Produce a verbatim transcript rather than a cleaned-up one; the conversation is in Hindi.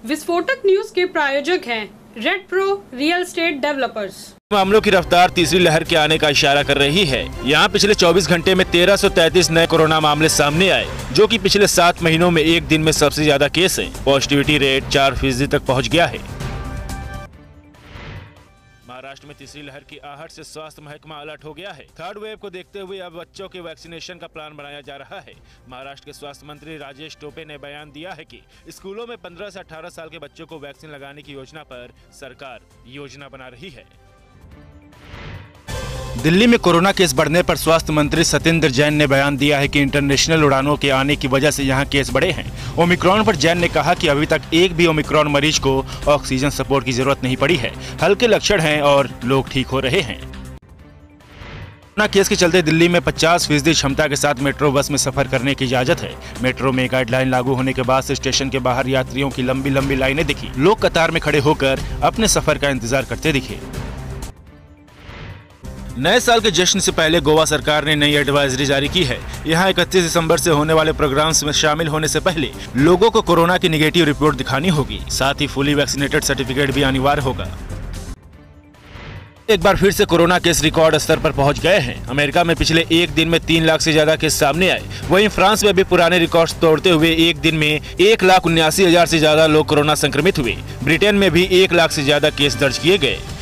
विस्फोटक न्यूज के प्रायोजक हैं Red Pro real estate developers. मामलों की रफ्तार तीसरी लहर के आने का इशारा कर रही है। यहाँ पिछले चौबीस घंटे में तेरह सौ तैंतीस नए कोरोना मामले सामने आए, जो कि पिछले सात महीनों में एक दिन में सबसे ज्यादा केस है। पॉजिटिविटी रेट चार फीसदी तक पहुँच गया है। महाराष्ट्र में तीसरी लहर की आहट से स्वास्थ्य महकमा अलर्ट हो गया है। थर्ड वेव को देखते हुए अब बच्चों के वैक्सीनेशन का प्लान बनाया जा रहा है। महाराष्ट्र के स्वास्थ्य मंत्री राजेश टोपे ने बयान दिया है कि स्कूलों में पंद्रह से अठारह साल के बच्चों को वैक्सीन लगाने की योजना पर सरकार योजना बना रही है। दिल्ली में कोरोना केस बढ़ने पर स्वास्थ्य मंत्री सत्येंद्र जैन ने बयान दिया है कि इंटरनेशनल उड़ानों के आने की वजह से यहां केस बढ़े हैं। ओमिक्रॉन पर जैन ने कहा कि अभी तक एक भी ओमिक्रॉन मरीज को ऑक्सीजन सपोर्ट की जरूरत नहीं पड़ी है। हल्के लक्षण हैं और लोग ठीक हो रहे हैं। कोरोना केस के चलते दिल्ली में पचास फीसदी क्षमता के साथ मेट्रो बस में सफर करने की इजाजत है। मेट्रो में गाइडलाइन लागू होने के बाद से स्टेशन के बाहर यात्रियों की लंबी लंबी लाइनें दिखी। लोग कतार में खड़े होकर अपने सफर का इंतजार करते दिखे। नए साल के जश्न से पहले गोवा सरकार ने नई एडवाइजरी जारी की है। यहां इकतीस दिसंबर से होने वाले प्रोग्राम्स में शामिल होने से पहले लोगों को कोरोना की नेगेटिव रिपोर्ट दिखानी होगी। साथ ही फुली वैक्सीनेटेड सर्टिफिकेट भी अनिवार्य होगा। एक बार फिर से कोरोना केस रिकॉर्ड स्तर पर पहुंच गए हैं। अमेरिका में पिछले एक दिन में तीन लाख से ज्यादा केस सामने आए। वहीं फ्रांस में भी पुराने रिकॉर्ड्स तोड़ते हुए एक दिन में एक लाख उन्यासी हजार से ज्यादा लोग कोरोना संक्रमित हुए। ब्रिटेन में भी एक लाख से ज्यादा केस दर्ज किए गए।